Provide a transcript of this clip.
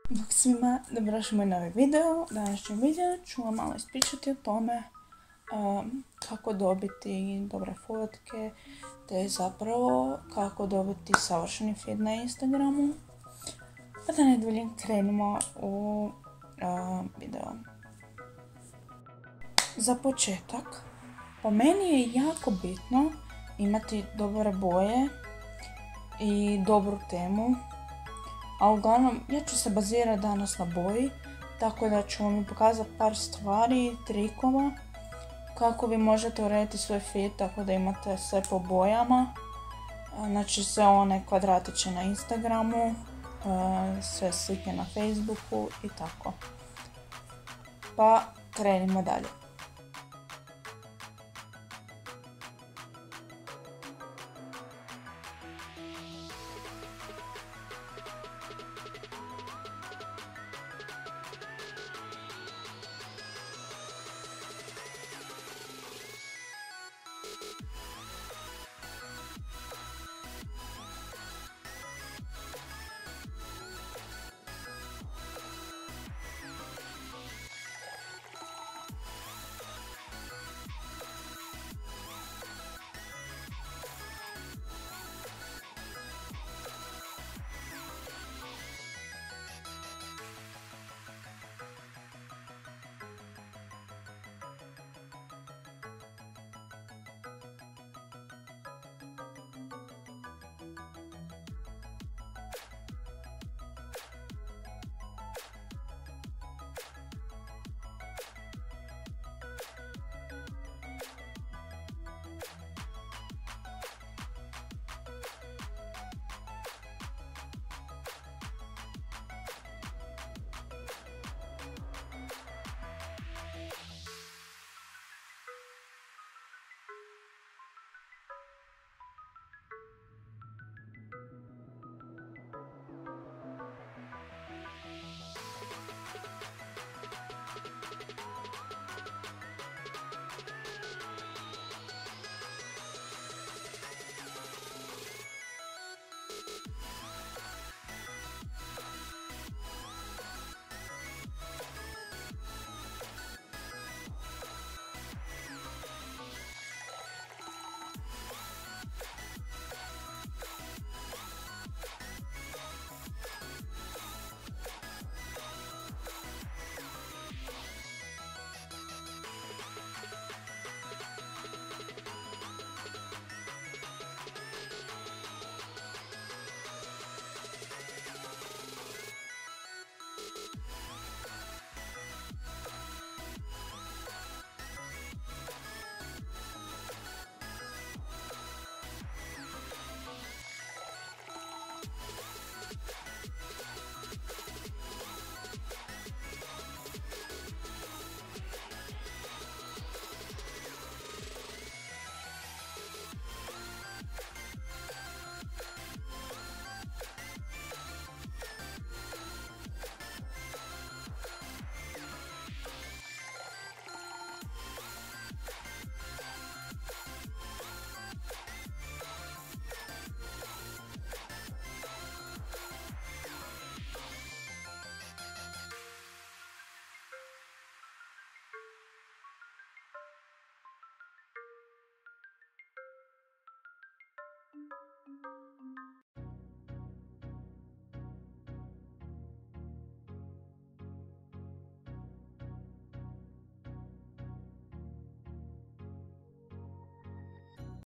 Bok svima, dobrodošli u moj novi video. Današnji video ću vam malo ispričati o tome kako dobiti dobre fotke, te zapravo kako dobiti savršeni feed na Instagramu. Pa da ne duljim, krenimo u video. Za početak, po meni je jako bitno imati dobre boje i dobru temu. A uglavnom, ja ću se bazirati danas na boji, tako da ću vam pokazati par stvari, trikova, kako vi možete urediti svoj feed tako da imate sve po bojama. Znači sve one kvadratiće na Instagramu, sve slike na Facebooku i tako. Pa krenimo dalje.